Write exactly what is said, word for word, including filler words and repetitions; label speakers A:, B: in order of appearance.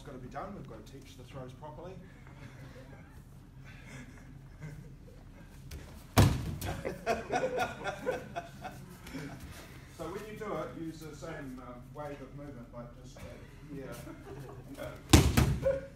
A: got to be done. We've got to teach the throws properly. So when you do it, use the same um, wave of movement, like just uh, here.